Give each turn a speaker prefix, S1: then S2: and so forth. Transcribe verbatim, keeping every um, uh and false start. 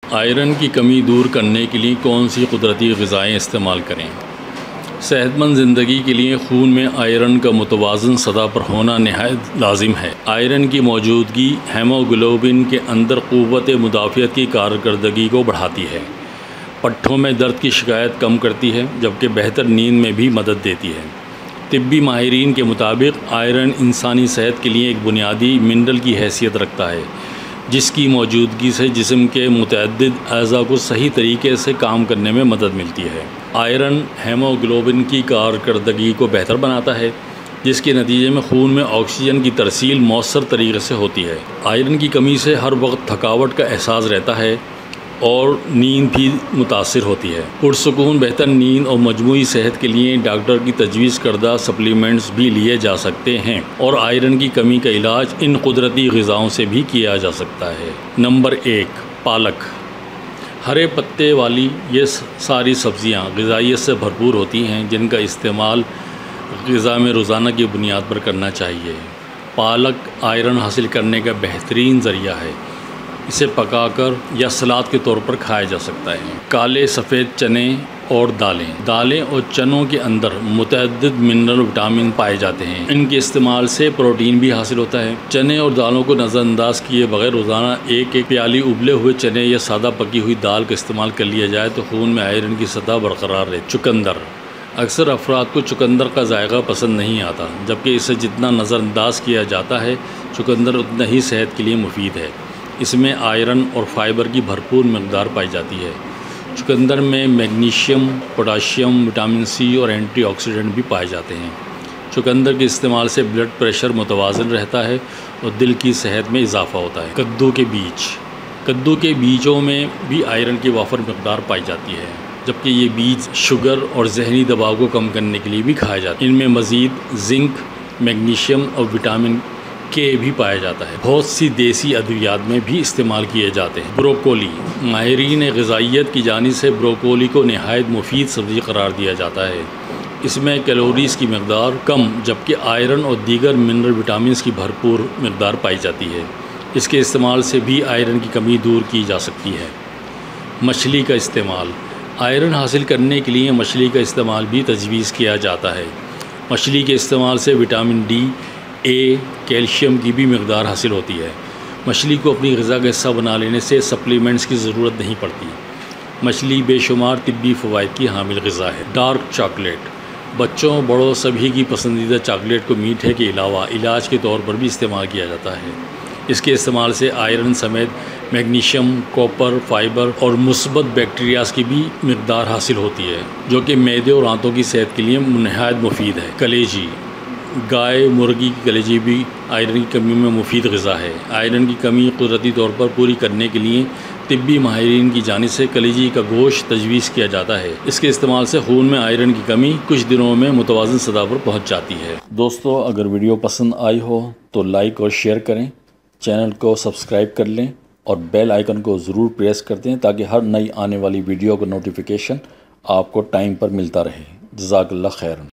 S1: Iron کی کمی دور کرنے کے لیے کون سی قدرتی غذائیں استعمال کریں؟ صحت مند زندگی کے لیے خون میں آئرن کا متوازن سطح پر ہونا نہایت لازم ہے۔ آئرن کی موجودگی ہیموگلوبن کے اندر قوت مدافعت کی کارکردگی کو بڑھاتی ہے، پٹھوں میں درد کی شکایت کم کرتی ہے، جبکہ بہتر نیند میں بھی مدد دیتی ہے۔ طبی ماہرین کے مطابق آئرن انسانی صحت کے لیے ایک بنیادی منرل کی حیثیت رکھتا ہے، جس کی موجودگی سے جسم کے متعدد اعضاء کو صحیح طریقے سے کام کرنے میں مدد ملتی ہے۔ آئرن ہیموگلوبن کی کارکردگی کو بہتر بناتا ہے، جس کے نتیجے میں خون میں آکسیجن کی ترسیل مؤثر طریقے سے ہوتی ہے۔ آئرن کی کمی سے ہر وقت تھکاوٹ کا احساس رہتا ہے اور نیند بھی متاثر ہوتی ہے۔ پرسکون بہتر نیند اور مجموعی صحت کے لیے ڈاکٹر کی تجویز کردہ سپلیمنٹس بھی لیے جا سکتے ہیں، اور آئرن کی کمی کا علاج ان قدرتی غذاؤں سے بھی کیا جا سکتا ہے۔ نمبر ایک، پالک۔ ہرے پتے والی یہ ساری سبزیاں غذائیت سے بھرپور ہوتی ہیں، جن کا استعمال غذا میں روزانہ کی بنیاد پر کرنا چاہیے۔ پالک آئرن حاصل کرنے کا بہترین ذریعہ ہے۔ اسے پکا کر یا سلاد کے طور پر کھایا جا سکتا ہے۔ کالے سفید چنے اور دالیں۔ دالیں اور چنوں کے اندر متعدد منرل وٹامن پائے جاتے ہیں۔ ان کے استعمال سے پروٹین بھی حاصل ہوتا ہے۔ چنے اور دالوں کو نظر انداز کیے بغیر روزانہ ایک ایک پیالی ابلے ہوئے چنے یا سادہ پکی ہوئی دال کا استعمال کر لیا جائے تو خون میں آئرن کی سطح برقرار رہے۔ چقندر۔ اکثر افراد کو چقندر کا ذائقہ پسند نہیں آتا، جبکہ اسے جتنا نظر انداز کیا جاتا ہے چقندر اتنا ہی صحت کے لیے مفید ہے۔ اس میں آئرن اور فائبر کی بھرپور مقدار پائی جاتی ہے۔ چقندر میں میگنیشیم، پوٹاشیم، وٹامن سی اور اینٹی آکسیڈنٹ بھی پائے جاتے ہیں۔ چقندر کے استعمال سے بلڈ پریشر متوازن رہتا ہے اور دل کی صحت میں اضافہ ہوتا ہے۔ کدو کے بیج۔ کدو کے بیجوں میں بھی آئرن کی وافر مقدار پائی جاتی ہے، جبکہ یہ بیج شوگر اور ذہنی دباؤ کو کم کرنے کے لیے بھی کھائے جاتے ہیں۔ ان میں مزید زنک، میگنیشیم اور وٹامن کے بھی پایا جاتا ہے۔ بہت سی دیسی ادویات میں بھی استعمال کیے جاتے ہیں۔ بروکولی۔ ماہرین غذائیت کی جانب سے بروکولی کو نہایت مفید سبزی قرار دیا جاتا ہے۔ اس میں کیلوریز کی مقدار کم، جبکہ آئرن اور دیگر منرل وٹامنز کی بھرپور مقدار پائی جاتی ہے۔ اس کے استعمال سے بھی آئرن کی کمی دور کی جا سکتی ہے۔ مچھلی کا استعمال۔ آئرن حاصل کرنے کے لیے مچھلی کا استعمال بھی تجویز کیا جاتا ہے۔ مچھلی کے استعمال سے وٹامن ڈی، اے، کیلشیم کی بھی مقدار حاصل ہوتی ہے۔ مچھلی کو اپنی غذا کا حصہ بنا لینے سے سپلیمنٹس کی ضرورت نہیں پڑتی۔ مچھلی بے شمار طبی فوائد کی حامل غذا ہے۔ Dark chocolate. بچوں، بڑوں سبھی کی پسندیدہ چاکلیٹ کو میٹھے کے علاوہ علاج کے طور پر بھی استعمال کیا جاتا ہے۔ اس کے استعمال سے آئرن سمیت میگنیشیم، کوپر، فائبر اور مثبت بیکٹیریاز کی بھی مقدار حاصل ہوتی ہے، جو کہ معدے اور آنتوں کی صحت کے لیے نہایت مفید ہے۔ کلیجی۔ گائے، مرغی کی کلیجی بھی آئرن کی کمی میں مفید غذا ہے۔ آئرن کی کمی قدرتی طور پر پوری کرنے کے لیے طبی ماہرین کی جانب سے کلیجی کا گوشت تجویز کیا جاتا ہے۔ اس کے استعمال سے خون میں آئرن کی کمی کچھ دنوں میں متوازن سطح پر پہنچ جاتی ہے۔ دوستو، اگر ویڈیو پسند آئی ہو تو لائک اور شیئر کریں، چینل کو سبسکرائب کر لیں اور بیل آئیکن کو ضرور پریس کر دیں تاکہ ہر نئی آنے والی ویڈیو کا نوٹیفیکیشن آپ کو ٹائم پر ملتا رہے۔ جزاک اللہ خیر۔